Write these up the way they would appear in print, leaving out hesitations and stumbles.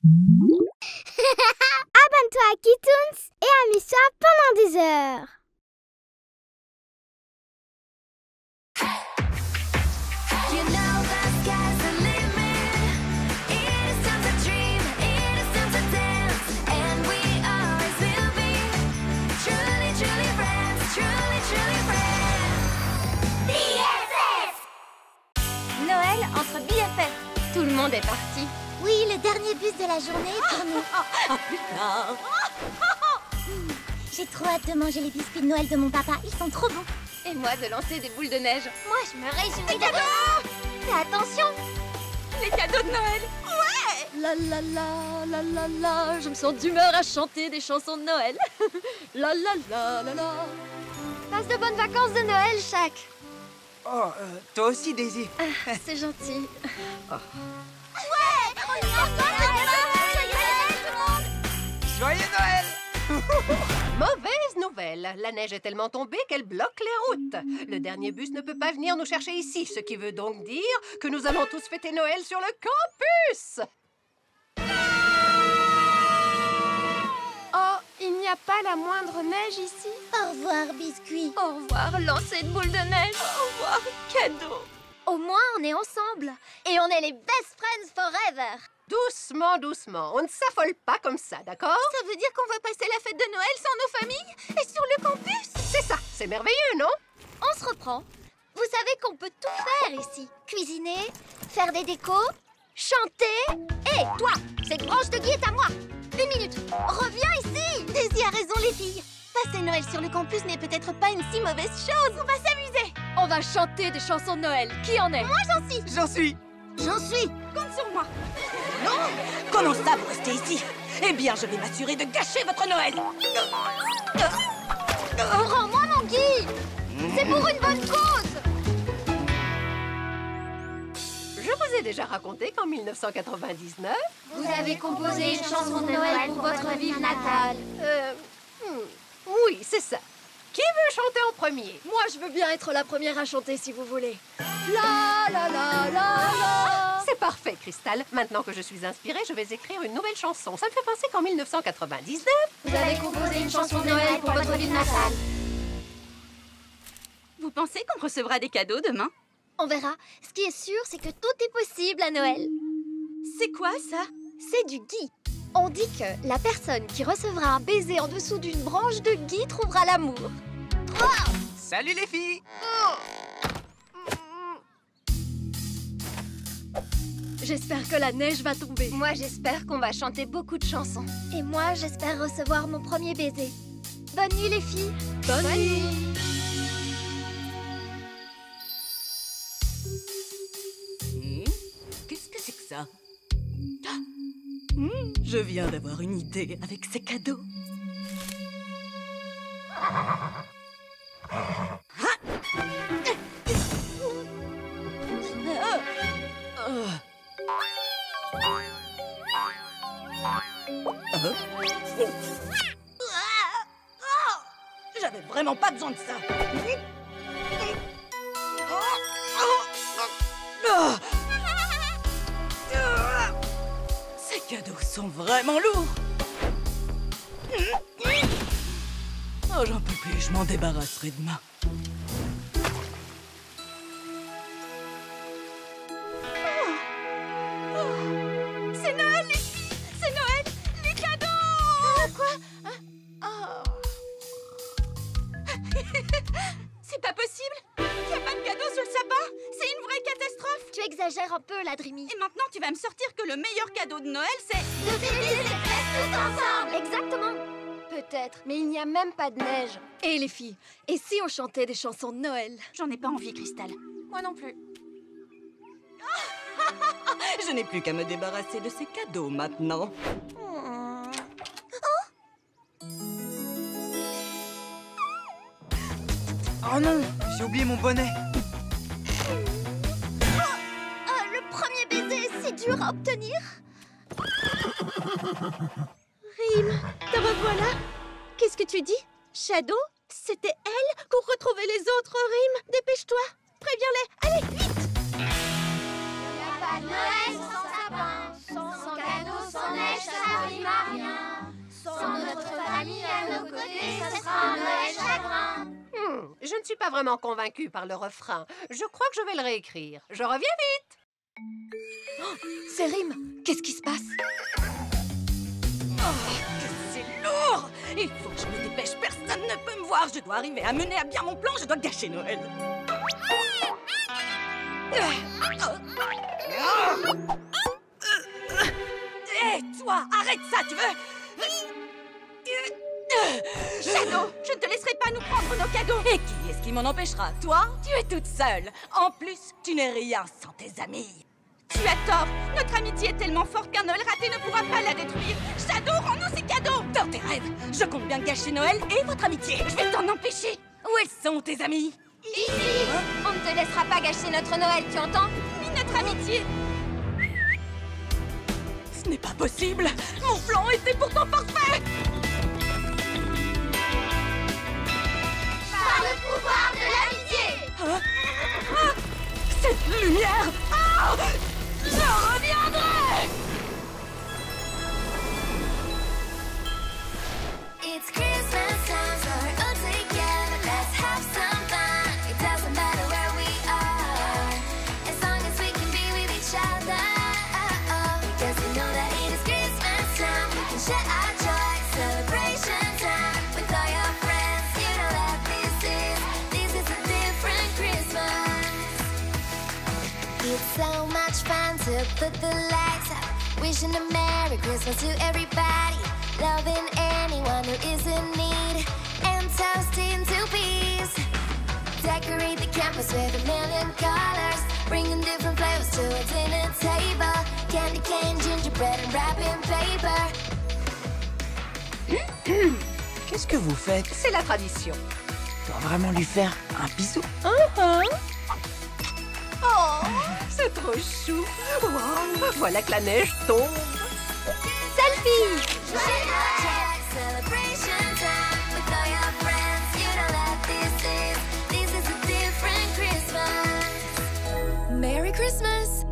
Abonne-toi à Kitoons et amuse-toi pendant des heures. Noël entre BFF. Tout le monde est parti. Oui, le dernier bus de la journée est pour nous. À plus tard. J'ai trop hâte de manger les biscuits de Noël de mon papa. Ils sont trop bons. Et moi de lancer des boules de neige. Moi, je me réjouis d'abord. Fais attention. Les cadeaux de Noël. Ouais. La la la la la la. Je me sens d'humeur à chanter des chansons de Noël. La la la la la. Passe de bonnes vacances de Noël, Shaq. Oh, toi aussi, Daisy. C'est gentil. Joyeux Noël! Mauvaise nouvelle. La neige est tellement tombée qu'elle bloque les routes. Le dernier bus ne peut pas venir nous chercher ici, ce qui veut donc dire que nous allons tous fêter Noël sur le campus. Oh, il n'y a pas la moindre neige ici. Au revoir, biscuits. Au revoir, lancer de boules de neige. Au revoir, cadeau. Au moins, on est ensemble. Et on est les best friends forever. Doucement, doucement. On ne s'affole pas comme ça, d'accord? Ça veut dire qu'on va passer la fête de Noël sans nos familles et sur le campus? C'est ça, c'est merveilleux, non? On se reprend. Vous savez qu'on peut tout faire ici. Cuisiner, faire des décos. Chanter. Hé, toi, cette branche de gui est à moi. 1 minute. Reviens ici. Daisy a raison, les filles. Passer Noël sur le campus n'est peut-être pas une si mauvaise chose. On va s'amuser. On va chanter des chansons de Noël. Qui en est? Moi, j'en suis. J'en suis. J'en suis. Compte sur moi. Comment ça, vous restez ici? Eh bien, je vais m'assurer de gâcher votre Noël. Rends-moi mon gui. C'est pour une bonne cause. Je vous ai déjà raconté qu'en 1999... Vous avez composé une chanson de Noël pour votre ville natale. Oui, c'est ça. Qui veut chanter en premier? Moi, je veux bien être la première à chanter si vous voulez. La la la la la. C'est parfait, Crystal. Maintenant que je suis inspirée, je vais écrire une nouvelle chanson. Ça me fait penser qu'en 1999... Vous avez composé une chanson de Noël pour votre ville natale. Vous pensez qu'on recevra des cadeaux demain? On verra. Ce qui est sûr, c'est que tout est possible à Noël. C'est quoi, ça? C'est du gui. On dit que la personne qui recevra un baiser en dessous d'une branche de gui trouvera l'amour. Salut les filles! J'espère que la neige va tomber. Moi, j'espère qu'on va chanter beaucoup de chansons. Et moi, j'espère recevoir mon premier baiser. Bonne nuit, les filles. Bonne nuit. Qu'est-ce que c'est que ça? Je viens d'avoir une idée avec ces cadeaux. J'avais vraiment pas besoin de ça. Ces cadeaux sont vraiment lourds. Oh, j'en peux plus, je m'en débarrasserai demain. C'est Noël, les filles. C'est Noël. Les cadeaux. Quoi? C'est pas possible. Il n'y a pas de cadeau sous le sapin. C'est une vraie catastrophe. Tu exagères un peu, la Dreamy. Et maintenant, tu vas me sortir que le meilleur cadeau de Noël, c'est... De fêter les fêtes tous ensemble. Exactement. Peut-être, mais il n'y a même pas de neige. Et les filles, et si on chantait des chansons de Noël? J'en ai pas envie, Cristal. Moi non plus. Je n'ai plus qu'à me débarrasser de ces cadeaux maintenant. Oh non, j'ai oublié mon bonnet. Le premier baiser, c'est dur à obtenir. Rim, te revoilà. Qu'est-ce que tu dis? Shadow? C'était elle? Pour retrouver les autres, Rim. Dépêche-toi. Préviens-les. Allez, vite. Pas de Noël sans sapin, sans cadeau, sans neige, rime à rien. Sans notre famille à nos côtés, ce sera un Noël chagrin. Je ne suis pas vraiment convaincue par le refrain. Je crois que je vais le réécrire. Je reviens vite. Oh, c'est Rime. Qu'est-ce qui se passe? Oh, que c'est lourd! Il faut que je me dépêche. Personne ne peut me voir. Je dois arriver à mener à bien mon plan. Je dois gâcher Noël. Hé, toi, arrête ça, tu veux? Shadow, je ne te laisserai pas nous prendre nos cadeaux. Et qui est-ce qui m'en empêchera? Toi, tu es toute seule. En plus, tu n'es rien sans tes amis. Tu as tort. Notre amitié est tellement forte qu'un Noël raté ne pourra pas la détruire. Shadow, rends-nous ces cadeaux. Dans tes rêves, je compte bien gâcher Noël et votre amitié. Je vais t'en empêcher. Où sont tes amis? Ici! On ne te laissera pas gâcher notre Noël, tu entends? Ni notre amitié. Ce n'est pas possible. Mon plan était pourtant parfait. Par le pouvoir de l'amitié! Cette lumière! Je reviendrai! It's Christmas time, so we're all together. Let's have some fun. It doesn't matter where we are, as long as we can be with each other. Because we know that it is Christmas time. We can share our joy, celebration time with all your friends. You know that this is a different Christmas. It's so much fun to put the lights up, wishing a Merry Christmas to everybody, loving anyone who is in need, and toasting to peace. Decorate the campus with a million colors, bringing different flavors to a dinner table. Candy cane, gingerbread, and wrapping paper. Qu'est-ce que vous faites? C'est la tradition. Je dois vraiment lui faire un bisou. Oh, c'est trop chou. Wow, voilà que la neige tombe. Selfie! Celebration time with all your friends. You know that this is a different Christmas. Merry Christmas!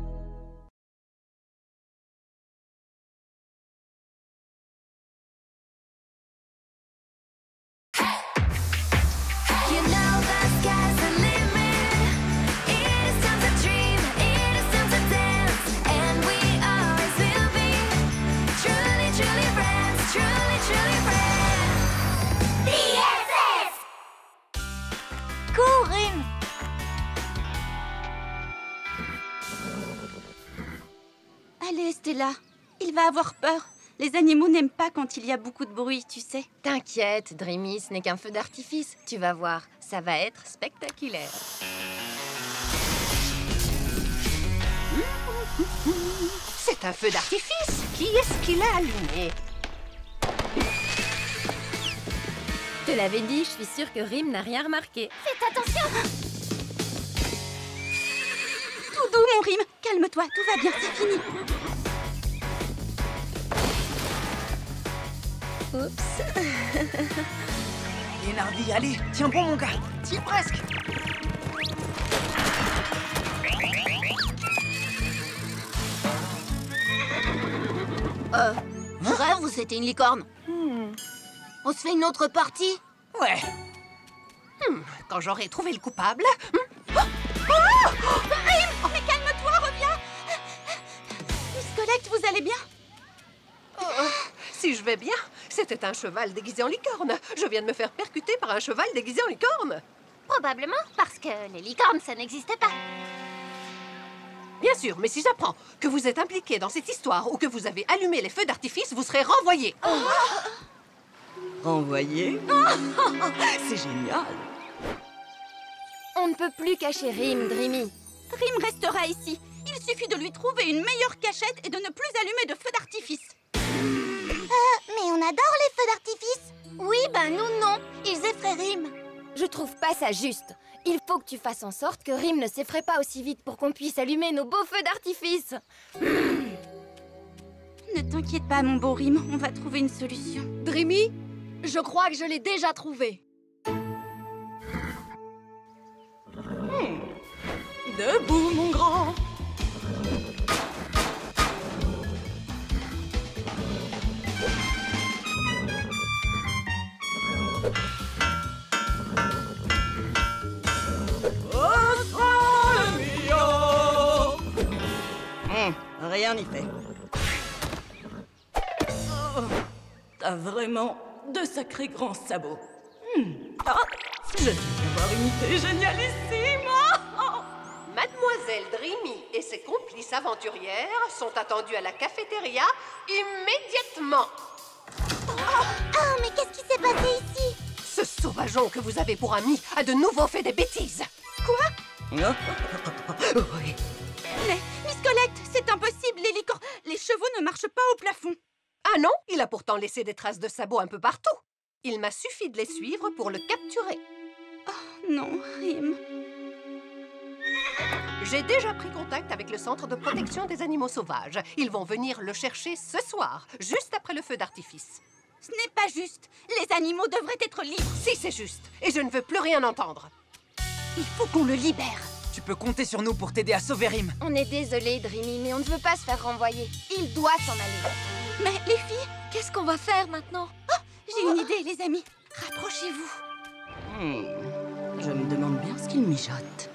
You know the sky's the limit. It is time to dream, it is time to dance, and we always will be truly, truly friends, truly, truly friends. BFF! Cours, Rime! Allez, Stella. Il va avoir peur. Les animaux n'aiment pas quand il y a beaucoup de bruit, tu sais. T'inquiète, Dreamy, ce n'est qu'un feu d'artifice. Tu vas voir, ça va être spectaculaire. C'est un feu d'artifice. Qui est-ce qui l'a allumé? Je te l'avais dit, je suis sûre que Rime n'a rien remarqué. Faites attention! Tout doux, mon Rime. Calme-toi, tout va bien, c'est fini. Oups. Allez, Nardi, allez, tiens bon, mon gars. Tiens presque. Je rêve ou c'était une licorne? On se fait une autre partie? Ouais. Quand j'aurai trouvé le coupable... Rime, mais calme-toi, reviens. Miss Colette, vous allez bien? Si je vais bien, c'était un cheval déguisé en licorne. Je viens de me faire percuter par un cheval déguisé en licorne. Probablement parce que les licornes, ça n'existait pas. Bien sûr, mais si j'apprends que vous êtes impliqué dans cette histoire ou que vous avez allumé les feux d'artifice, vous serez renvoyé. Renvoyé? C'est génial. On ne peut plus cacher Rime, Dreamy. Rime restera ici. Il suffit de lui trouver une meilleure cachette et de ne plus allumer de feu d'artifice. Mais on adore les feux d'artifice. Oui, ben nous non. Ils effraient Rime. Je trouve pas ça juste. Il faut que tu fasses en sorte que Rime ne s'effraie pas aussi vite pour qu'on puisse allumer nos beaux feux d'artifice. Ne t'inquiète pas, mon beau Rime, on va trouver une solution. Dreamy, je crois que je l'ai déjà trouvé. Debout, mon grand. Rien n'y fait. T'as vraiment de sacrés grands sabots. Ah, je viens d'avoir une idée génialissime. Mademoiselle Dreamy et ses complices aventurières sont attendues à la cafétéria immédiatement. Oh, mais qu'est-ce qui s'est passé ici? Ce sauvageon que vous avez pour ami a de nouveau fait des bêtises. Quoi? Oui. Mais, Miss Colette, c'est impossible, les chevaux ne marchent pas au plafond. Ah non, il a pourtant laissé des traces de sabots un peu partout. Il m'a suffi de les suivre pour le capturer. Non, Rim. J'ai déjà pris contact avec le centre de protection des animaux sauvages. Ils vont venir le chercher ce soir, juste après le feu d'artifice. Ce n'est pas juste. Les animaux devraient être libres. Si, c'est juste. Et je ne veux plus rien entendre. Il faut qu'on le libère. Tu peux compter sur nous pour t'aider à sauver Rim. On est désolé, Dreamy, mais on ne veut pas se faire renvoyer. Il doit s'en aller. Mais les filles, Qu'est-ce qu'on va faire maintenant? j'ai une idée, les amis. Rapprochez-vous. Je me demande bien ce qu'ils mijotent.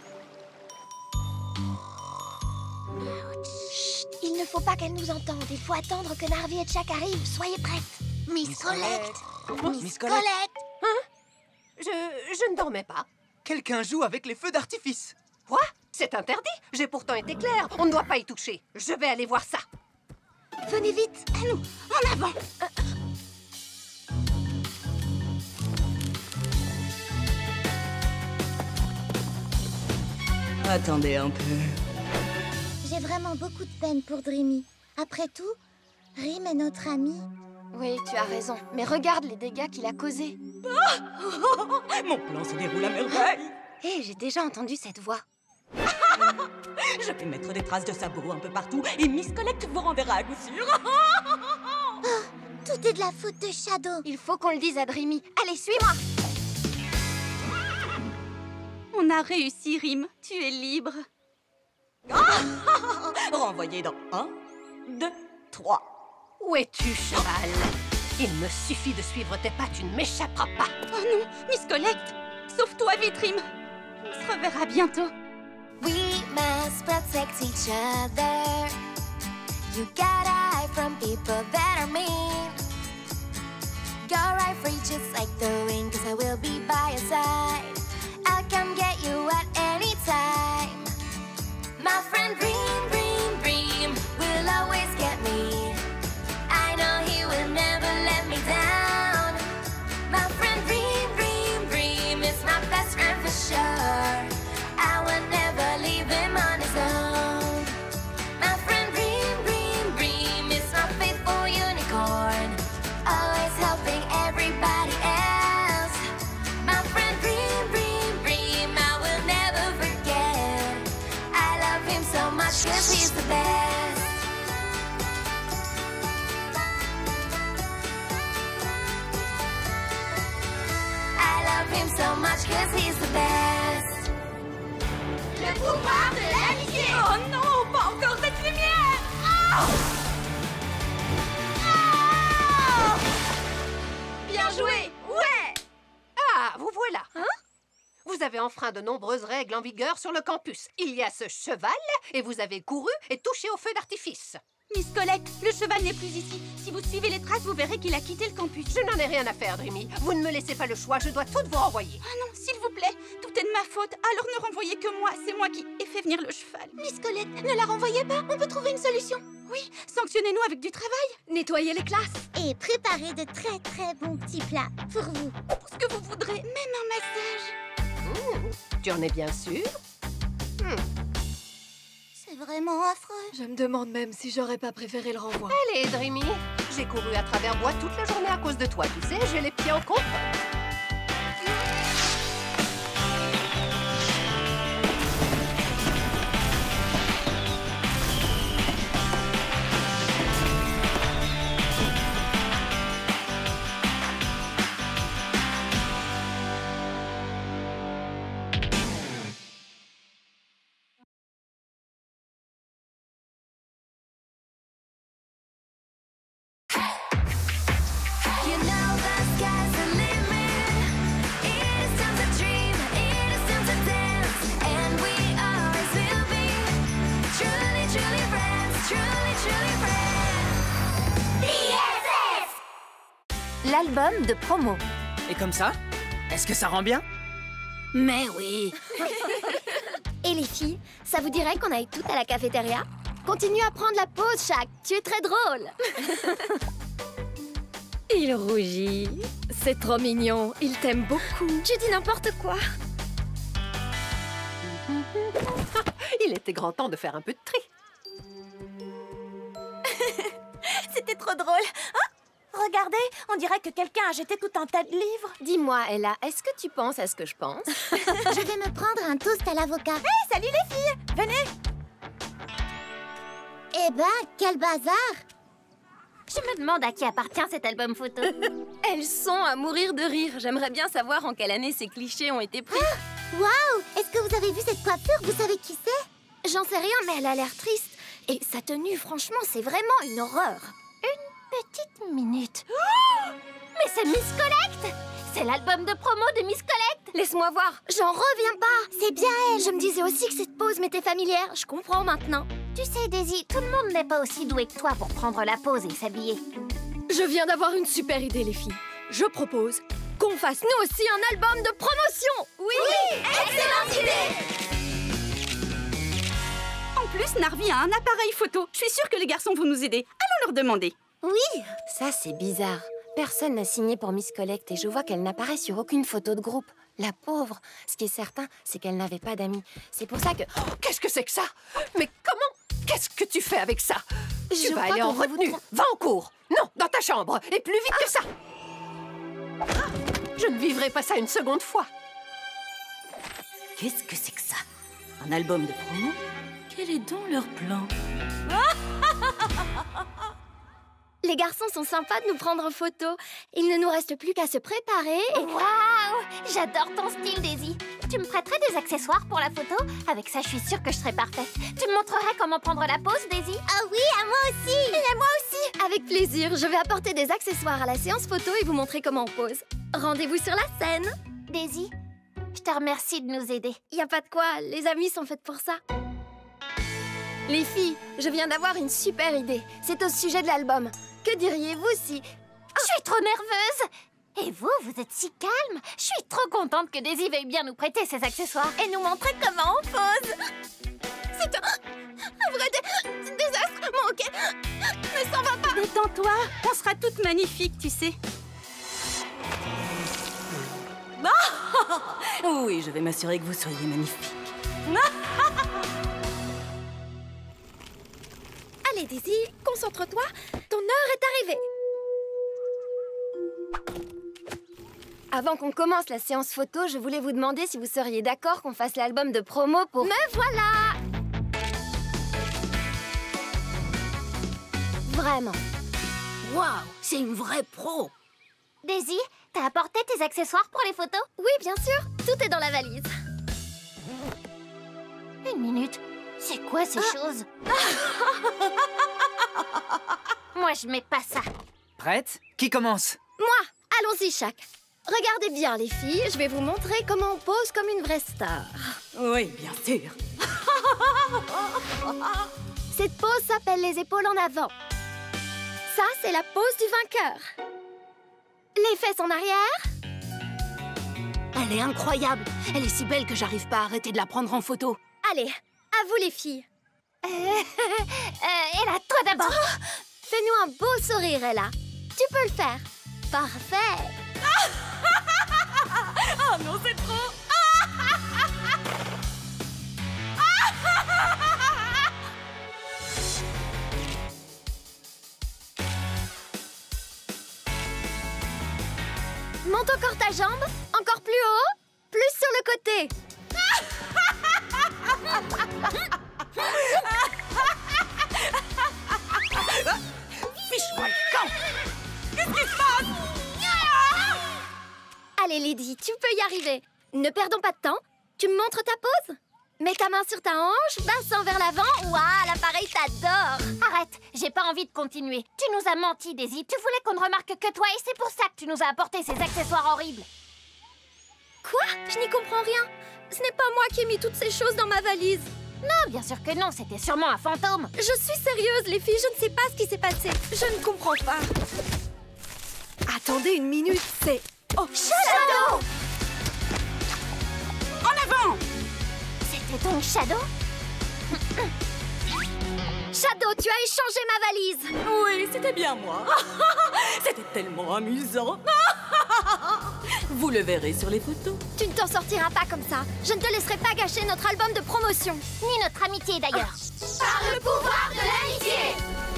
Chut, il ne faut pas qu'elle nous entende. Il faut attendre que Narvi et Jack arrivent. Soyez prêtes. Miss Colette. Miss Colette. Je ne dormais pas. Quelqu'un joue avec les feux d'artifice. Quoi? C'est interdit. J'ai pourtant été claire. On ne doit pas y toucher. Je vais aller voir ça. Venez vite. À nous, en avant. Attendez un peu. J'ai vraiment beaucoup de peine pour Dreamy. Après tout, Rim est notre ami. Oui, tu as raison. Mais regarde les dégâts qu'il a causés. Mon plan se déroule à merveille. Hé, j'ai déjà entendu cette voix. Je vais mettre des traces de sabots un peu partout et Miss Colette vous renverra à coup sûr. Tout est de la faute de Shadow. Il faut qu'on le dise à Dreamy. Allez, suis-moi. On a réussi, Rim. Tu es libre. Renvoyé dans 1, 2, 3. Où es-tu, cheval? Il me suffit de suivre tes pas, tu ne m'échapperas pas. Oh non, Miss Colette, sauve-toi vite, Rim. On se reverra bientôt. We must protect each other. You gotta hide from people that are mean. Go right free just like the wind, 'cause I will be by your side. I'll come get you at any time. My friend Dream, Dream, Dream will always get me. I know he will never let me down. My friend Dream, Dream, Dream is my best friend for sure. I will never leave him on his own. My friend Dream, Dream, Dream is my faithful unicorn, always helping everybody else. My friend Dream, Dream, Dream, I will never forget. I love him so much 'cause he's the best. I love him so much 'cause he's the best. Le pouvoir de l'amitié. Oh non, pas encore cette lumière. Bien joué! Ouais! Ah, vous voilà. Vous avez enfreint de nombreuses règles en vigueur sur le campus. Il y a ce cheval et vous avez couru et touché au feu d'artifice. Miss Colette, le cheval n'est plus ici. Si vous suivez les traces, vous verrez qu'il a quitté le campus. Je n'en ai rien à faire, Dreamy. Vous ne me laissez pas le choix, je dois toutes vous renvoyer. Ah non, s'il vous plaît, tout est de ma faute. Alors ne renvoyez que moi, c'est moi qui ai fait venir le cheval. Miss Colette, ne la renvoyez pas, on peut trouver une solution. Oui, sanctionnez-nous avec du travail. Nettoyer les classes. Et préparez de très très bons petits plats pour vous. Pour ce que vous voudrez, même un massage. Tu en es bien sûr? C'est vraiment affreux. Je me demande même si j'aurais pas préféré le renvoi. Allez, Dreamy. J'ai couru à travers bois toute la journée à cause de toi, tu sais, j'ai les pieds en compote. You know the sky's the limit. l'album de promo. Et comme ça, est-ce que ça rend bien? Mais oui. Et les filles, ça vous dirait qu'on aille toutes à la cafétéria? Continue à prendre la pause, Shaq. Tu es très drôle. Il rougit. C'est trop mignon. Il t'aime beaucoup. Tu dis n'importe quoi. Il était grand temps de faire un peu de tri. C'était trop drôle. Ah, regardez, on dirait que quelqu'un a jeté tout un tas de livres. Dis-moi, Ella, est-ce que tu penses à ce que je pense? Je vais me prendre un toast à l'avocat. Hey, salut les filles! Venez! Eh ben, quel bazar! Je me demande à qui appartient cet album photo. Elles sont à mourir de rire. J'aimerais bien savoir en quelle année ces clichés ont été pris. Waouh! Est-ce que vous avez vu cette coiffure? Vous savez qui c'est? J'en sais rien, mais elle a l'air triste. Et sa tenue, franchement, c'est vraiment une horreur. Petite minute. Oh! Mais c'est Miss Collect! C'est l'album de promo de Miss Collect! Laisse-moi voir. J'en reviens pas. C'est bien elle! Je me disais aussi que cette pause m'était familière. Je comprends maintenant. Tu sais, Daisy, tout le monde n'est pas aussi doué que toi pour prendre la pause et s'habiller. Je viens d'avoir une super idée, les filles. Je propose qu'on fasse nous aussi un album de promotion. Oui! Excellente idée! En plus, Narvi a un appareil photo. Je suis sûre que les garçons vont nous aider. Allons leur demander. Oui! Ça, c'est bizarre. Personne n'a signé pour Miss Collect et je vois qu'elle n'apparaît sur aucune photo de groupe. La pauvre! Ce qui est certain, c'est qu'elle n'avait pas d'amis. C'est pour ça que... Oh, qu'est-ce que c'est que ça? Mais comment? Qu'est-ce que tu fais avec ça? Tu vas crois aller en qu'on va vous retenue. Va en cours. Non, dans ta chambre. Et plus vite que ça. Je ne vivrai pas ça une seconde fois. Qu'est-ce que c'est que ça? Un album de promo? Quel est donc leur plan? Les garçons sont sympas de nous prendre en photo. Il ne nous reste plus qu'à se préparer et... Waouh! J'adore ton style, Daisy. Tu me prêterais des accessoires pour la photo? Avec ça, je suis sûre que je serais parfaite. Tu me montrerais comment prendre la pose, Daisy? Ah oui, à moi aussi! Et à moi aussi! Avec plaisir, je vais apporter des accessoires à la séance photo et vous montrer comment on pose. Rendez-vous sur la scène. Daisy, je te remercie de nous aider. Y a pas de quoi, les amis sont faites pour ça. Les filles, je viens d'avoir une super idée. C'est au sujet de l'album. Que diriez-vous si... Je suis trop nerveuse! Et vous, vous êtes si calme! Je suis trop contente que Daisy veuille bien nous prêter ses accessoires et nous montrer comment on pose! C'est un vrai désastre, mon hockey ne s'en va pas! Détends-toi, on sera toutes magnifiques, tu sais. Oui, je vais m'assurer que vous soyez magnifiques. Allez, Daisy, concentre-toi. Ton heure est arrivée. Avant qu'on commence la séance photo, je voulais vous demander si vous seriez d'accord qu'on fasse l'album de promo pour... Me voilà! Vraiment. Waouh, c'est une vraie pro. Daisy, t'as apporté tes accessoires pour les photos? Oui, bien sûr. Tout est dans la valise. Une minute. C'est quoi ces choses? Moi, je mets pas ça. Prête? Qui commence? Moi! Allons-y, Shaq. Regardez bien, les filles. Je vais vous montrer comment on pose comme une vraie star. Oui, bien sûr. Cette pose s'appelle les épaules en avant. Ça, c'est la pose du vainqueur. Les fesses en arrière. Elle est incroyable. Elle est si belle que j'arrive pas à arrêter de la prendre en photo. Allez, à vous les filles. Ella, toi d'abord. Fais-nous un beau sourire, Ella. Tu peux le faire. Parfait. Oh non, c'est trop. Monte encore ta jambe. Encore plus haut. Plus sur le côté. Fiche-moi le camp. Qu'est-ce qui se passe? Allez, Lydie, tu peux y arriver. Ne perdons pas de temps. Tu me montres ta pose? Mets ta main sur ta hanche, bassin vers l'avant. Waouh, l'appareil t'adore. Arrête, j'ai pas envie de continuer. Tu nous as menti, Daisy. Tu voulais qu'on ne remarque que toi et c'est pour ça que tu nous as apporté ces accessoires horribles. Quoi? Je n'y comprends rien. Ce n'est pas moi qui ai mis toutes ces choses dans ma valise. Non, bien sûr que non, c'était sûrement un fantôme. Je suis sérieuse, les filles, je ne sais pas ce qui s'est passé. Je ne comprends pas. Attendez une minute, c'est... Oh, Shadow! En avant! C'était donc Shadow? Shadow, tu as échangé ma valise! Oui, c'était bien moi. C'était tellement amusant. Vous le verrez sur les photos. Tu ne t'en sortiras pas comme ça. Je ne te laisserai pas gâcher notre album de promotion. Ni notre amitié d'ailleurs. Par le pouvoir de l'amitié!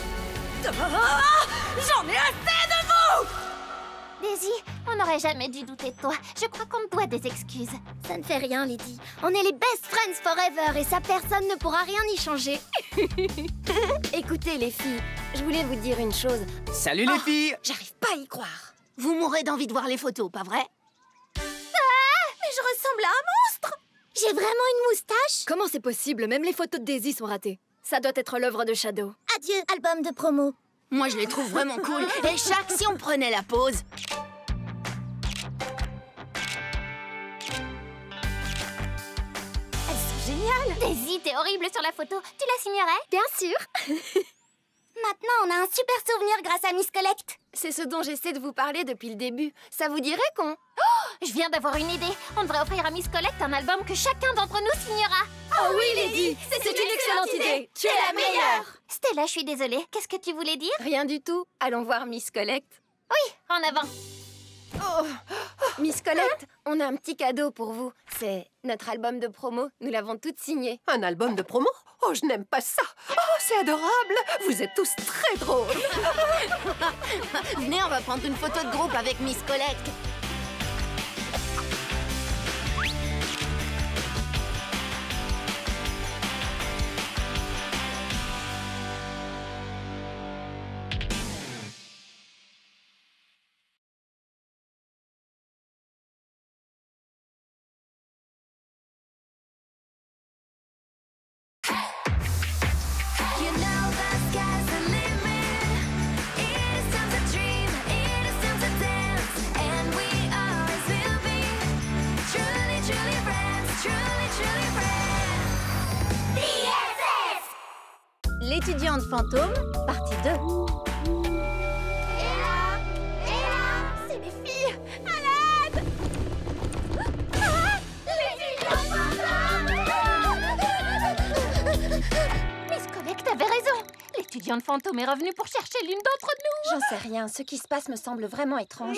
J'en ai assez de vous! Daisy, on n'aurait jamais dû douter de toi. Je crois qu'on te doit des excuses. Ça ne fait rien, Lady. On est les best friends forever et ça, personne ne pourra rien y changer. Écoutez, les filles, je voulais vous dire une chose. Salut les filles! J'arrive pas à y croire. Vous mourrez d'envie de voir les photos, pas vrai? Mais je ressemble à un monstre! J'ai vraiment une moustache? Comment c'est possible? Même les photos de Daisy sont ratées. Ça doit être l'œuvre de Shadow. Adieu, album de promo. Moi, je les trouve vraiment cool. Et chaque, si on prenait la pause. Elles sont géniales. Daisy, t'es horrible sur la photo. Tu la signerais? Bien sûr. Maintenant, on a un super souvenir grâce à Miss Collect. C'est ce dont j'essaie de vous parler depuis le début. Ça vous dirait qu'on... Je viens d'avoir une idée. On devrait offrir à Miss Collect un album que chacun d'entre nous signera. Oh oui, Lady! C'est une excellente idée! Tu es la meilleure! Stella, je suis désolée. Qu'est-ce que tu voulais dire? Rien du tout. Allons voir Miss Collect. Oui, en avant. Miss Collect, on a un petit cadeau pour vous. C'est notre album de promo. Nous l'avons toutes signé. Un album de promo? Oh, je n'aime pas ça. Oh, c'est adorable. Vous êtes tous très drôles. Venez, on va prendre une photo de groupe avec Miss Collect. L'étudiante fantôme, partie 2. C'est les filles. À l'aide. Miss Collect avait raison. L'étudiante fantôme est revenue pour chercher l'une d'entre nous. J'en sais rien. Ce qui se passe me semble vraiment étrange.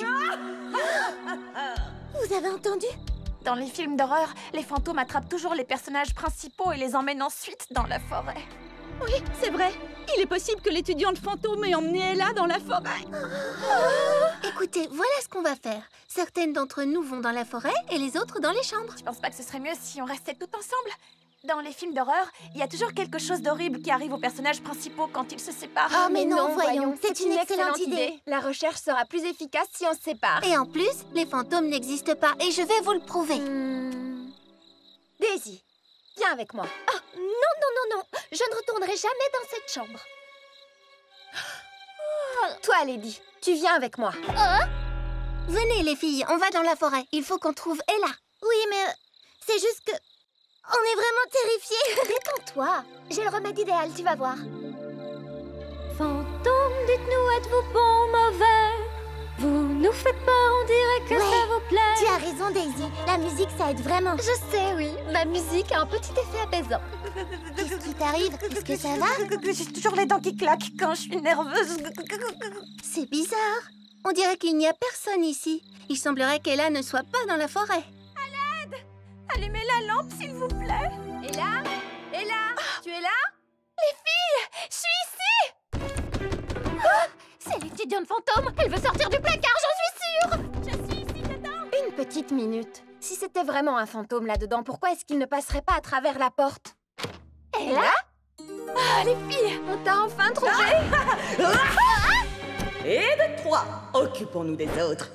Vous avez entendu? Dans les films d'horreur, les fantômes attrapent toujours les personnages principaux et les emmènent ensuite dans la forêt. Oui, c'est vrai. Il est possible que l'étudiante fantôme ait emmené Ella dans la forêt. Écoutez, voilà ce qu'on va faire. Certaines d'entre nous vont dans la forêt et les autres dans les chambres. Tu penses pas que ce serait mieux si on restait toutes ensemble? Dans les films d'horreur, il y a toujours quelque chose d'horrible qui arrive aux personnages principaux quand ils se séparent. Oh, mais non, voyons, c'est une excellente idée. La recherche sera plus efficace si on se sépare. Et en plus, les fantômes n'existent pas et je vais vous le prouver. Daisy, viens avec moi. Ah, non, je ne retournerai jamais dans cette chambre. Toi, Lady, tu viens avec moi. Venez les filles, on va dans la forêt. Il faut qu'on trouve Ella. Oui, mais c'est juste que... On est vraiment terrifiés. Détends-toi. J'ai le remède idéal, tu vas voir. Fantôme, dites-nous, êtes-vous bon, mauvais? Vous nous faites peur, on dirait que ça vous plaît. Tu as raison, Daisy. La musique, ça aide vraiment. Je sais, oui. Ma musique a un petit effet apaisant. Qu'est-ce qui t'arrive? Est-ce que ça va? J'ai toujours les dents qui claquent quand je suis nerveuse. C'est bizarre. On dirait qu'il n'y a personne ici. Il semblerait qu'Ella ne soit pas dans la forêt. Allumez la lampe, s'il vous plaît. Ella, tu es là? Je suis ici. C'est l'étudiante fantôme. Elle veut sortir du placard, j'en suis sûre. Je suis ici dedans. Une petite minute. Si c'était vraiment un fantôme là-dedans, pourquoi est-ce qu'il ne passerait pas à travers la porte? Ella? Les filles. On t'a enfin trouvé? Et de 3, occupons-nous des autres.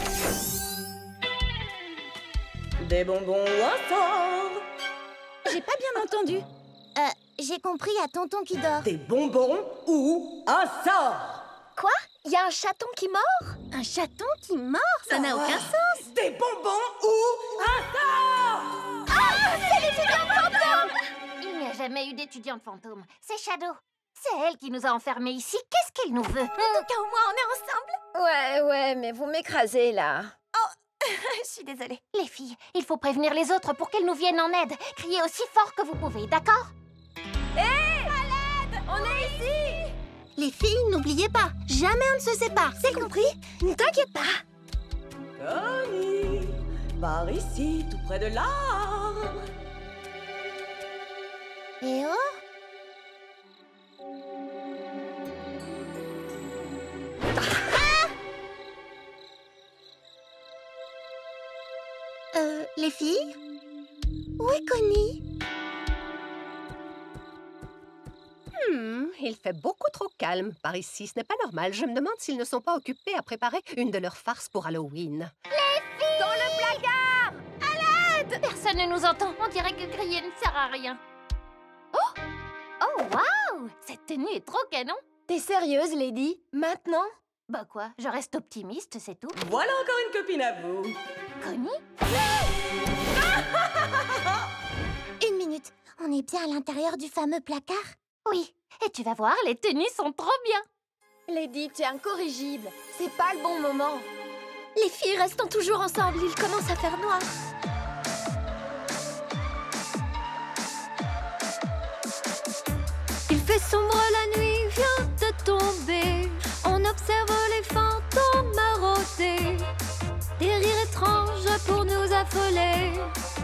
Des bonbons ou un sort? J'ai pas bien entendu. J'ai compris à tonton qui dort. Des bonbons ou un sort? Quoi? Il y a un chaton qui mord? Un chaton qui mord? Ça n'a aucun sens. Des bonbons ou un sort? C'est l'étudiante fantôme! Il n'y a jamais eu d'étudiante fantôme. C'est Shadow. C'est elle qui nous a enfermés ici. Qu'est-ce qu'elle nous veut? En tout cas, au moins, on est ensemble. Ouais, mais vous m'écrasez, là. Je suis désolée. Les filles, il faut prévenir les autres pour qu'elles nous viennent en aide. Criez aussi fort que vous pouvez, d'accord? Hé! À l'aide! On est ici! Les filles, n'oubliez pas, jamais on ne se sépare, c'est compris? Ne t'inquiète pas. Connie, par ici, tout près de l'arbre. Et oh? Les filles? Où est Connie? Il fait beaucoup trop calme par ici. Ce n'est pas normal. Je me demande s'ils ne sont pas occupés à préparer une de leurs farces pour Halloween. Dans le placard! À l'aide! Personne ne nous entend. On dirait que crier ne sert à rien. Oh, waouh! Cette tenue est trop canon. T'es sérieuse, Lady? Maintenant? Bah quoi, je reste optimiste, c'est tout. Voilà encore une copine à vous. Connie? Une minute, on est bien à l'intérieur du fameux placard? Oui, et tu vas voir, les tenues sont trop bien. Lady, t'es incorrigible. C'est pas le bon moment. Les filles, restons toujours ensemble, il commence à faire noir. Il fait sombre, la nuit vient de tomber. On observe les fantômes marauder. Des rires étranges pour nous affoler.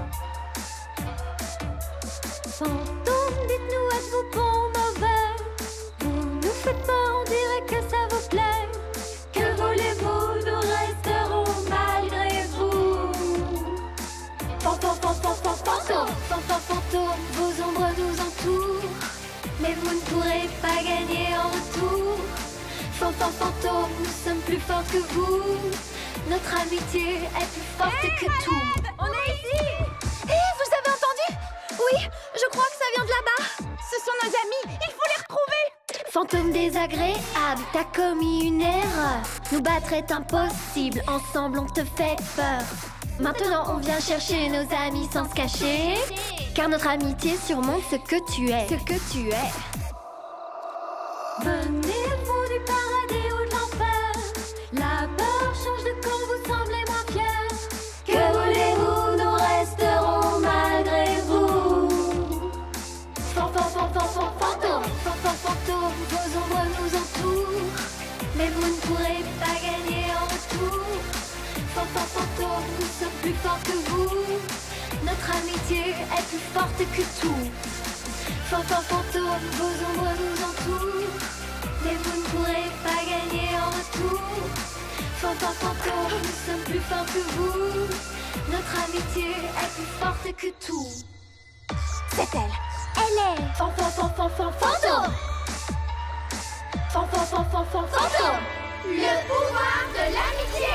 Fantômes, dites-nous, êtes-vous bon ou mauvais? Vous nous faites peur, on dirait que ça vous plaît. Que voulez-vous, nous resterons malgré vous. Fantômes, vos ombres nous entourent. Mais vous ne pourrez pas gagner en retour. Fantômes, nous sommes plus forts que vous. Notre amitié est plus forte que tout. On est ici! Hé, vous avez entendu? Oui, je crois que ça vient de là-bas. Ce sont nos amis, il faut les retrouver. Fantôme désagréable, t'as commis une erreur. Nous battre est impossible, ensemble on te fait peur. Maintenant on vient chercher nos amis sans se cacher. Car notre amitié surmonte ce que tu es. Venez-vous du paradis ou de l'enfer? La peur change de camp, vous semblez moins fiers. Que voulez-vous, nous resterons malgré vous. Fantômes, vos ombres nous entourent. Mais vous ne pourrez pas gagner en retour. Fantômes, nous sommes plus forts que vous. Notre amitié est plus forte que tout. Fantômes, vos ombres nous entourent. Mais vous ne pourrez pas gagner en retour. Fantômes, nous sommes plus forts que vous. Notre amitié est plus forte que tout. C'est elle. Elle est... Fantôme. Fantôme. Le pouvoir de l'amitié.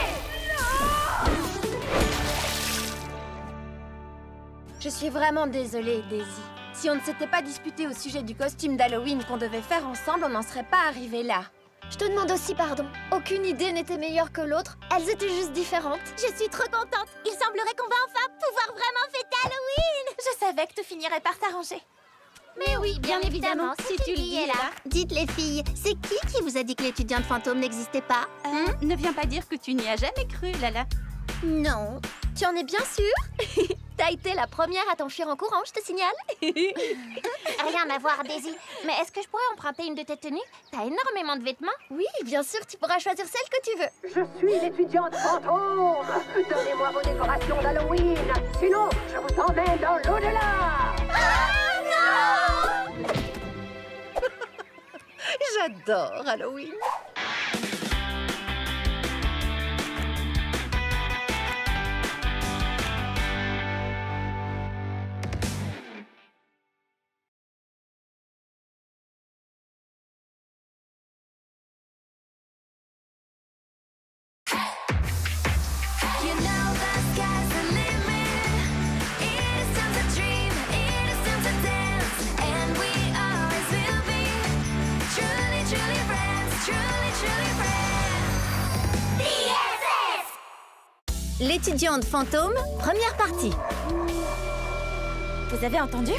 Je suis vraiment désolée, Daisy. Si on ne s'était pas disputé au sujet du costume d'Halloween qu'on devait faire ensemble, on n'en serait pas arrivé là. Je te demande aussi pardon. Aucune idée n'était meilleure que l'autre. Elles étaient juste différentes. Je suis trop contente. Il semblerait qu'on va enfin pouvoir vraiment fêter Halloween. Je savais que tout finirait par s'arranger. Mais oui, bien évidemment, si tu le dis là. Dites les filles, c'est qui vous a dit que l'étudiante fantôme n'existait pas? Ne viens pas dire que tu n'y as jamais cru, Lala. Non. Tu en es bien sûre? T'as été la première à t'enfuir en courant, je te signale. Rien à voir, Daisy. Mais est-ce que je pourrais emprunter une de tes tenues? T'as énormément de vêtements. Oui, bien sûr, tu pourras choisir celle que tu veux. Je suis l'étudiante fantôme. Donnez-moi vos décorations d'Halloween. Sinon, je vous emmène dans l'au-delà. J'adore Halloween. L'étudiante fantôme, première partie. Vous avez entendu?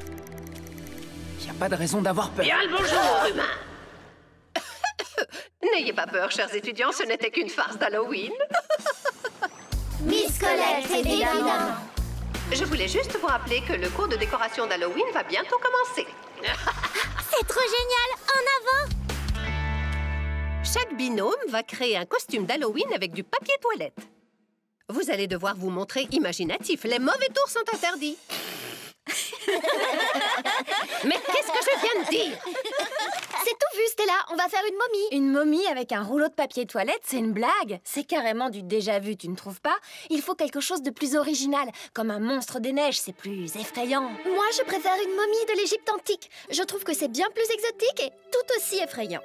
Y a pas de raison d'avoir peur. Bien le bonjour, humain. N'ayez pas peur, chers étudiants, ce n'était qu'une farce d'Halloween. Miss Colette, évidemment. Je voulais juste vous rappeler que le cours de décoration d'Halloween va bientôt commencer. C'est trop génial! En avant! Chaque binôme va créer un costume d'Halloween avec du papier toilette. Vous allez devoir vous montrer imaginatif. Les mauvais tours sont interdits. Mais qu'est-ce que je viens de dire? C'est tout vu, Stella. On va faire une momie. Une momie avec un rouleau de papier toilette, c'est une blague. C'est carrément du déjà-vu, tu ne trouves pas? Il faut quelque chose de plus original. Comme un monstre des neiges, c'est plus effrayant. Moi, je préfère une momie de l'Égypte antique. Je trouve que c'est bien plus exotique et tout aussi effrayant.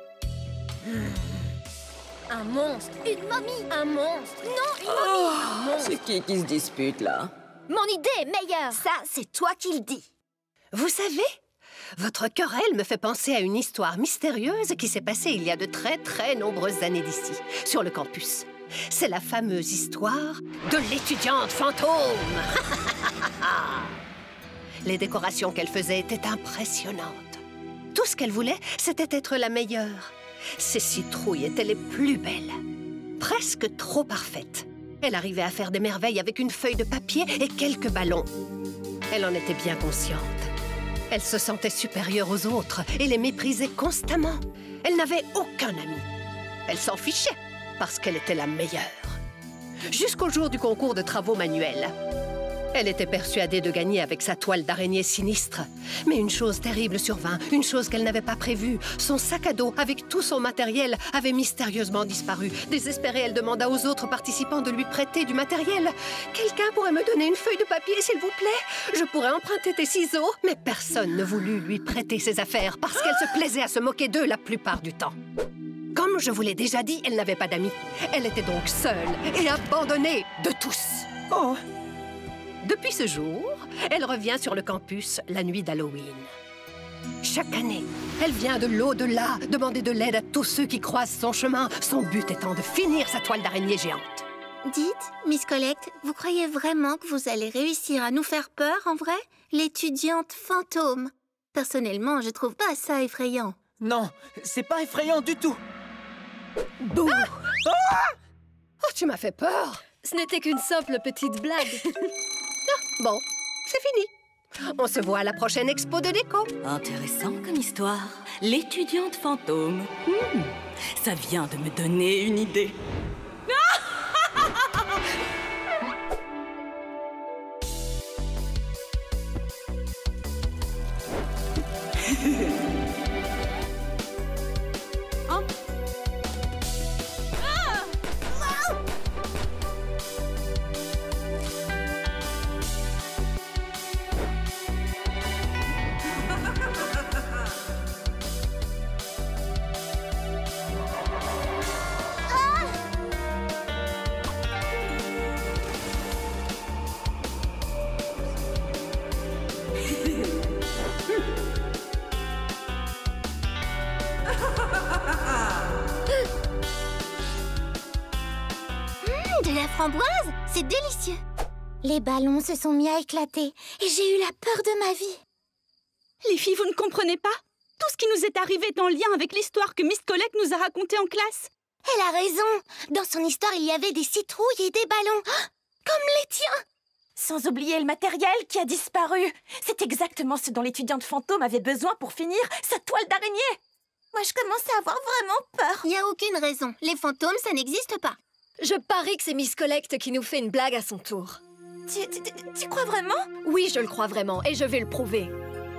Un monstre. Une momie. Un monstre. Non, une momie. Un monstre. C'est qui se dispute, là? Mon idée est meilleure. Ça, c'est toi qui le dis. Vous savez, votre querelle me fait penser à une histoire mystérieuse qui s'est passée il y a de très nombreuses années d'ici, sur le campus. C'est la fameuse histoire de l'étudiante fantôme. Les décorations qu'elle faisait étaient impressionnantes. Tout ce qu'elle voulait, c'était être la meilleure. Ses citrouilles étaient les plus belles, presque trop parfaites. Elle arrivait à faire des merveilles avec une feuille de papier et quelques ballons. Elle en était bien consciente. Elle se sentait supérieure aux autres et les méprisait constamment. Elle n'avait aucun ami. Elle s'en fichait parce qu'elle était la meilleure. Jusqu'au jour du concours de travaux manuels. Elle était persuadée de gagner avec sa toile d'araignée sinistre. Mais une chose terrible survint, une chose qu'elle n'avait pas prévue. Son sac à dos, avec tout son matériel, avait mystérieusement disparu. Désespérée, elle demanda aux autres participants de lui prêter du matériel. « Quelqu'un pourrait me donner une feuille de papier, s'il vous plaît? Je pourrais emprunter tes ciseaux. » Mais personne ne voulut lui prêter ses affaires parce qu'elle se plaisait à se moquer d'eux la plupart du temps. Comme je vous l'ai déjà dit, elle n'avait pas d'amis. Elle était donc seule et abandonnée de tous. Oh! Depuis ce jour, elle revient sur le campus la nuit d'Halloween. Chaque année, elle vient de l'au-delà demander de l'aide à tous ceux qui croisent son chemin, son but étant de finir sa toile d'araignée géante. Dites, Miss Colette, vous croyez vraiment que vous allez réussir à nous faire peur, en vrai? L'étudiante fantôme. Personnellement, je trouve pas ça effrayant. Non, c'est pas effrayant du tout. Bouh! Oh, tu m'as fait peur! Ce n'était qu'une simple petite blague. Bon, c'est fini. On se voit à la prochaine expo de déco. Intéressant comme histoire. L'étudiante fantôme. Ça vient de me donner une idée. De la framboise? C'est délicieux. Les ballons se sont mis à éclater et j'ai eu la peur de ma vie. Les filles, vous ne comprenez pas? Tout ce qui nous est arrivé est en lien avec l'histoire que Miss Colette nous a racontée en classe. Elle a raison. Dans son histoire, il y avait des citrouilles et des ballons. Comme les tiens. Sans oublier le matériel qui a disparu. C'est exactement ce dont l'étudiante fantôme avait besoin pour finir sa toile d'araignée. Moi, je commence à avoir vraiment peur. Il n'y a aucune raison. Les fantômes, ça n'existe pas. Je parie que c'est Miss Colette qui nous fait une blague à son tour. Tu crois vraiment? Oui, je le crois vraiment, et je vais le prouver.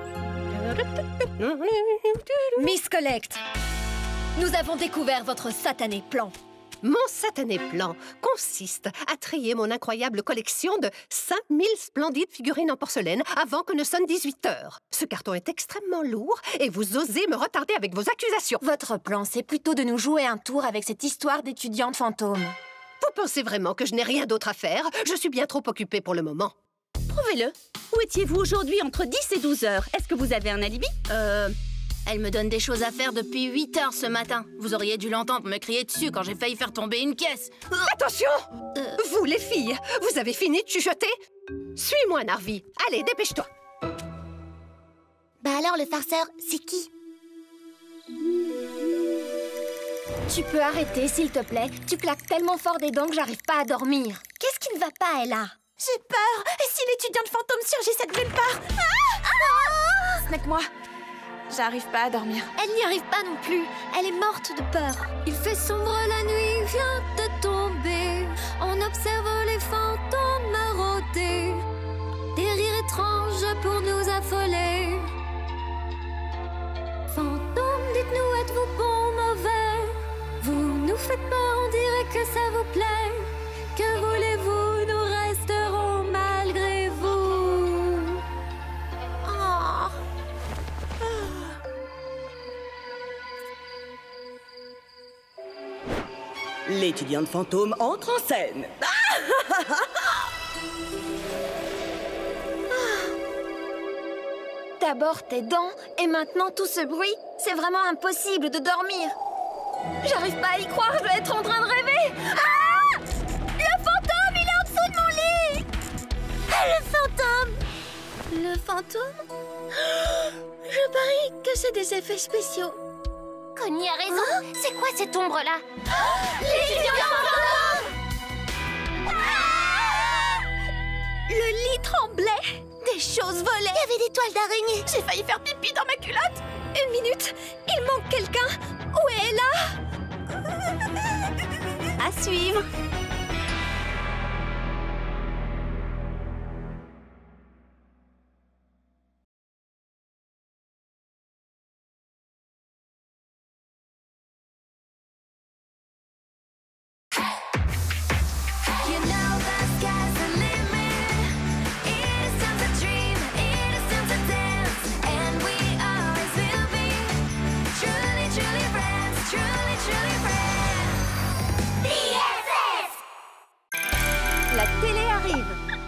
Miss Colette, nous avons découvert votre satané plan. Mon satané plan consiste à trier mon incroyable collection de 5000 splendides figurines en porcelaine avant que ne sonne 18 heures. Ce carton est extrêmement lourd et vous osez me retarder avec vos accusations. Votre plan, c'est plutôt de nous jouer un tour avec cette histoire d'étudiante fantôme. Vous pensez vraiment que je n'ai rien d'autre à faire? Je suis bien trop occupée pour le moment. Prouvez-le. Où étiez-vous aujourd'hui entre 10 et 12 heures? Est-ce que vous avez un alibi? Elle me donne des choses à faire depuis 8 heures ce matin. Vous auriez dû l'entendre me crier dessus quand j'ai failli faire tomber une caisse. Attention! Vous, les filles, vous avez fini de chuchoter? Suis-moi, Narvi. Allez, dépêche-toi. Bah alors, le farceur, c'est qui? Tu peux arrêter, s'il te plaît. Tu claques tellement fort des dents que j'arrive pas à dormir. Qu'est-ce qui ne va pas, Ella? J'ai peur. Et si l'étudiante fantôme surgissait de nulle part? Snack-moi. J'arrive pas à dormir. Elle n'y arrive pas non plus. Elle est morte de peur. Il fait sombre, la nuit vient de tomber. On observe les fantômes rôder. Des rires étranges pour nous affoler. Fantômes, dites-nous, êtes-vous bon, mauvais? Vous nous faites peur, on dirait que ça vous plaît. Que voulez-vous, nous resterons malgré vous. Oh. L'étudiante fantôme entre en scène. D'abord tes dents, et maintenant tout ce bruit. C'est vraiment impossible de dormir. J'arrive pas à y croire, je vais être en train de rêver. Ah! Le fantôme, il est en dessous de mon lit. Le fantôme. Le fantôme? Je parie que c'est des effets spéciaux. Connie a raison. C'est quoi cette ombre-là? L'étudiant fantôme! Le lit tremblait. Des choses volaient. Il y avait des toiles d'araignée. J'ai failli faire pipi dans ma culotte. Une minute, il manque quelqu'un. Où est Ella? À suivre. La télé arrive.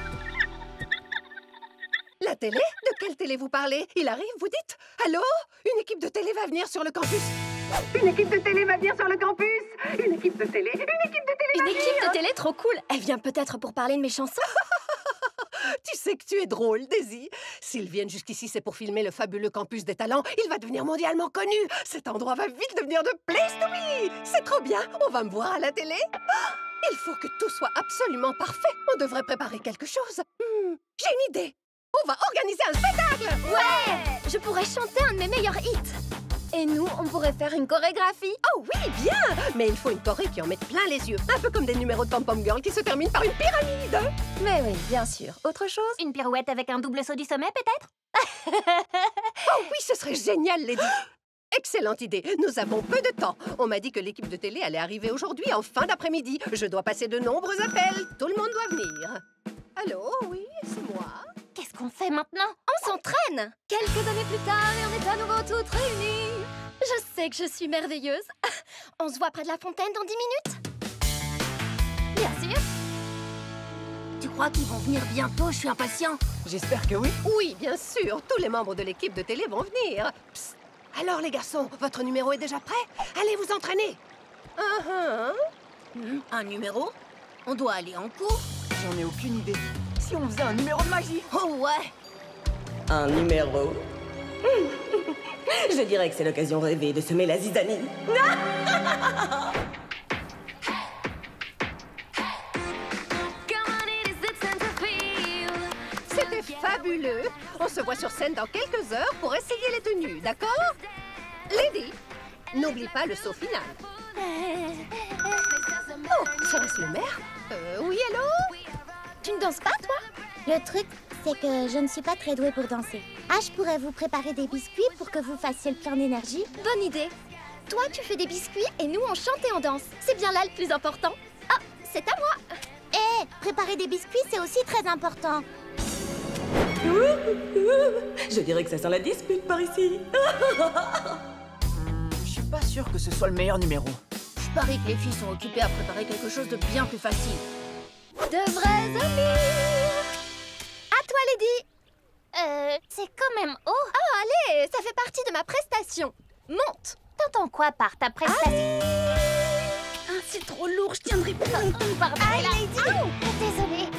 La télé? De quelle télé vous parlez? Il arrive, vous dites? Allô? Une équipe de télé va venir sur le campus. Une équipe de télé va venir sur le campus. Une équipe de télé. Une équipe de télé. Une équipe de télé trop cool. Elle vient peut-être pour parler de mes chansons. Tu sais que tu es drôle, Daisy. S'ils viennent jusqu'ici, c'est pour filmer le fabuleux campus des talents. Il va devenir mondialement connu. Cet endroit va vite devenir de place to be. C'est trop bien. On va me voir à la télé. Il faut que tout soit absolument parfait. On devrait préparer quelque chose. J'ai une idée. On va organiser un spectacle. Ouais! Je pourrais chanter un de mes meilleurs hits. Et nous, on pourrait faire une chorégraphie. Oh oui, bien. Mais il faut une choré qui en mette plein les yeux. Un peu comme des numéros de Pom Pom Girl qui se terminent par une pyramide. Mais oui, bien sûr. Autre chose? Une pirouette avec un double saut du sommet, peut-être? Oh oui, ce serait génial, Lady. Excellente idée. Nous avons peu de temps. On m'a dit que l'équipe de télé allait arriver aujourd'hui en fin d'après-midi. Je dois passer de nombreux appels. Tout le monde doit venir. Allô, oui, c'est moi. Qu'est-ce qu'on fait maintenant? On s'entraîne. Quelques années plus tard et on est à nouveau toutes réunies. Je sais que je suis merveilleuse. On se voit près de la fontaine dans 10 minutes? Bien sûr. Tu crois qu'ils vont venir bientôt? Je suis impatient. J'espère que oui. Oui, bien sûr. Tous les membres de l'équipe de télé vont venir. Psst. Alors, les garçons, votre numéro est déjà prêt? Allez vous entraîner. Un numéro? On doit aller en cours? J'en ai aucune idée. Si on faisait un numéro de magie? Oh ouais! Un numéro. Je dirais que c'est l'occasion rêvée de semer la zizanie. C'était fabuleux. On se voit sur scène dans quelques heures pour essayer les tenues, d'accord? Lady, n'oublie pas le saut final. Oh, serait-ce le maire? Oui, allô? Tu ne danses pas, toi? Le truc, c'est que je ne suis pas très douée pour danser. Ah, je pourrais vous préparer des biscuits pour que vous fassiez le plein d'énergie. Bonne idée. Toi, tu fais des biscuits et nous, on chante et on danse. C'est bien là le plus important. Ah, c'est à moi. Eh, préparer des biscuits, c'est aussi très important. Je dirais que ça sent la dispute par ici. Je suis pas sûre que ce soit le meilleur numéro. Je parie que les filles sont occupées à préparer quelque chose de bien plus facile. De vrais amis. À toi, Lady. C'est quand même haut. Oh, allez, ça fait partie de ma prestation. Monte. T'entends quoi par ta prestation? Ah, c'est trop lourd, je tiendrai pas. Pardon, Lady. Désolée.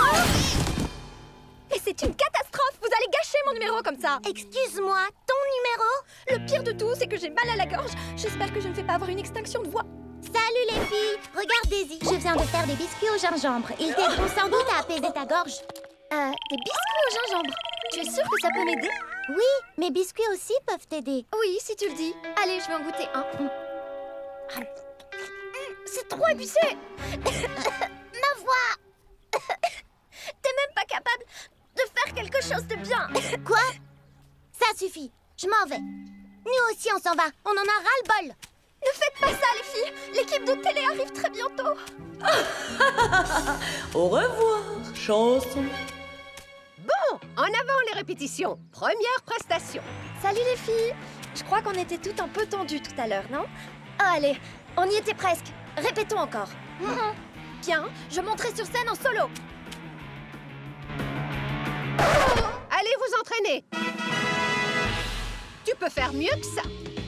Et c'est une catastrophe. Vous allez gâcher mon numéro comme ça. Excuse-moi, ton numéro? Le pire de tout, c'est que j'ai mal à la gorge. J'espère que je ne vais pas avoir une extinction de voix. Salut les filles! Regarde Daisy, je viens de faire des biscuits au gingembre. Ils t'aideront sans doute à apaiser ta gorge. Des biscuits au gingembre. Tu es sûre que ça peut m'aider? Oui, mes biscuits aussi peuvent t'aider. Oui, si tu le dis. Allez, je vais en goûter un. C'est trop épicé. Ma voix! T'es même pas capable de faire quelque chose de bien. Quoi? Ça suffit, je m'en vais. Nous aussi, on s'en va. On en a ras-le-bol. Ne faites pas ça, les filles. L'équipe de télé arrive très bientôt. Au revoir, chanson. Bon, en avant les répétitions. Première prestation. Salut les filles. Je crois qu'on était toutes un peu tendues tout à l'heure, non? Ah, allez, on y était presque. Répétons encore. Bien, je monterai sur scène en solo. Allez vous entraîner. Tu peux faire mieux que ça.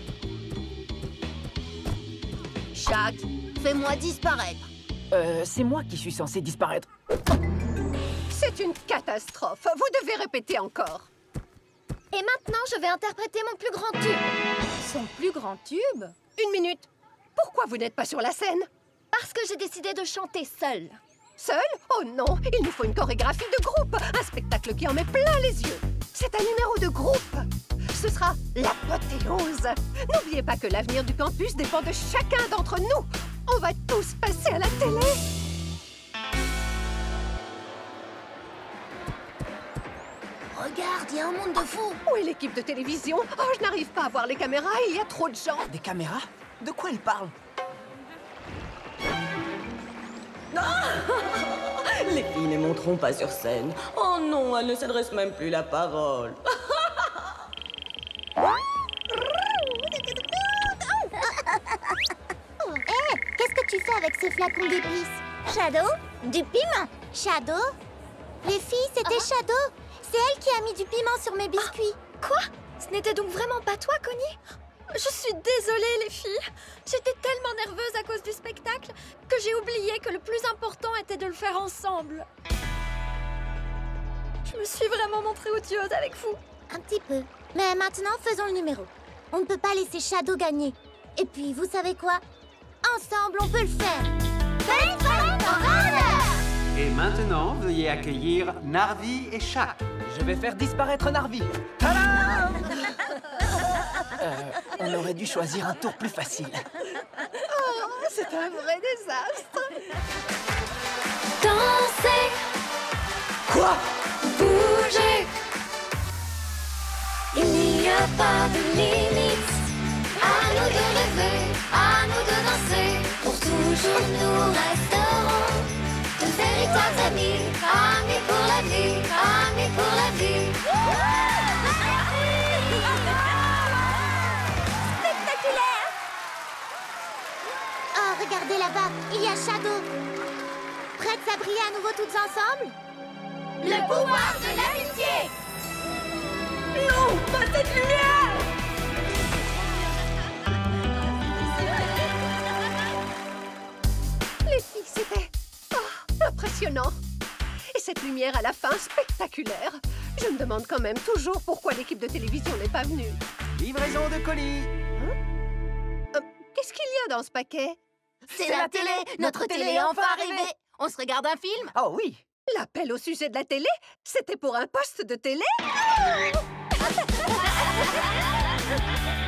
Shaq, fais-moi disparaître. C'est moi qui suis censé disparaître. C'est une catastrophe. Vous devez répéter encore. Et maintenant, je vais interpréter mon plus grand tube. Son plus grand tube? 1 minute. Pourquoi vous n'êtes pas sur la scène? Parce que j'ai décidé de chanter seule. Seul? Oh non, il nous faut une chorégraphie de groupe. Un spectacle qui en met plein les yeux. C'est un numéro de groupe. Ce sera l'apothéose. N'oubliez pas que l'avenir du campus dépend de chacun d'entre nous. On va tous passer à la télé. Regarde, il y a un monde de fous. Où est l'équipe de télévision? Oh, je n'arrive pas à voir les caméras, il y a trop de gens. Des caméras? De quoi elle parle? Les filles ne monteront pas sur scène. Oh non, elles ne s'adressent même plus la parole. Qu'est-ce que tu fais avec ces flacons d'épices? Shadow? Du piment? Shadow? Les filles, c'était Shadow. C'est elle qui a mis du piment sur mes biscuits. Quoi? Ce n'était donc vraiment pas toi, Connie? Je suis désolée, les filles. J'étais tellement nerveuse à cause du spectacle que j'ai oublié que le plus important était de le faire ensemble. Je me suis vraiment montrée odieuse avec vous. Un petit peu. Mais maintenant, faisons le numéro. On ne peut pas laisser Shadow gagner. Et puis, vous savez quoi? Ensemble, on peut le faire. Et maintenant, veuillez accueillir Narvi et Shaq. Je vais faire disparaître Narvi. Tadam! On aurait dû choisir un tour plus facile. Oh, c'est un vrai désastre. Danser. Quoi? Bouger. Il n'y a pas de limite. À nous de rêver, à nous de danser. Pour toujours nous resterons de véritables amis. Amis pour la vie, amis pour la vie. Spectaculaire! Oh, regardez là-bas, il y a Shadow. Prêtes à briller à nouveau toutes ensemble? Le pouvoir de l'amitié. Non, pas cette lumière! Les filles, c'était impressionnant. Et cette lumière à la fin, spectaculaire. Je me demande quand même toujours pourquoi l'équipe de télévision n'est pas venue. Livraison de colis. Qu'est-ce qu'il y a dans ce paquet? C'est la télé. Notre télé est enfin arrivée. On se regarde un film? Oh oui. L'appel au sujet de la télé? C'était pour un poste de télé?